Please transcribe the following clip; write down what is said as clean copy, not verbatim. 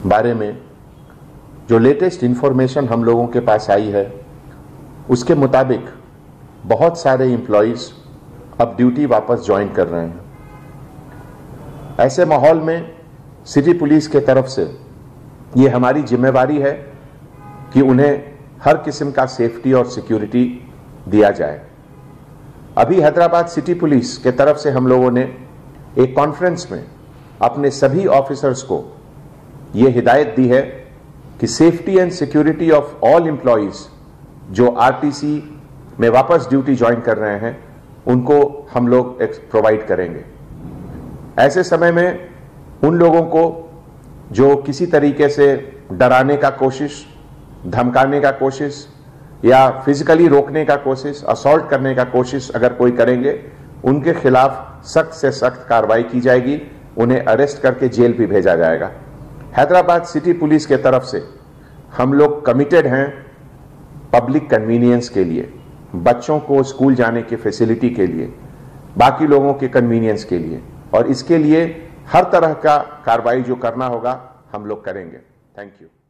बारे में जो लेटेस्ट इंफॉर्मेशन हम लोगों के पास आई है उसके मुताबिक बहुत सारे एम्प्लॉइज अब ड्यूटी वापस ज्वाइन कर रहे हैं। ऐसे माहौल में सिटी पुलिस के तरफ से ये हमारी जिम्मेवारी है कि उन्हें हर किस्म का सेफ्टी और सिक्योरिटी दिया जाए। अभी हैदराबाद सिटी पुलिस के तरफ से हम लोगों ने एक कॉन्फ्रेंस में अपने सभी ऑफिसर्स को ये हिदायत दी है कि safety and security of all employees जो आरटीसी में वापस ड्यूटी ज्वाइन कर रहे हैं उनको हम लोग प्रोवाइड करेंगे। ऐसे समय में उन लोगों को जो किसी तरीके से डराने का कोशिश, धमकाने का कोशिश या फिजिकली रोकने का कोशिश, असॉल्ट करने का कोशिश अगर कोई करेंगे, उनके खिलाफ सख्त से सख्त कार्रवाई की जाएगी, उन्हें अरेस्ट करके जेल भी भेजा जाएगा। हैदराबाद सिटी पुलिस के तरफ से हम लोग कमिटेड हैं पब्लिक कन्वीनियंस के लिए, बच्चों को स्कूल जाने की फैसिलिटी के लिए, बाकी लोगों के कन्वीनियंस के लिए, और इसके लिए हर तरह का कार्रवाई जो करना होगा हम लोग करेंगे। Thank you.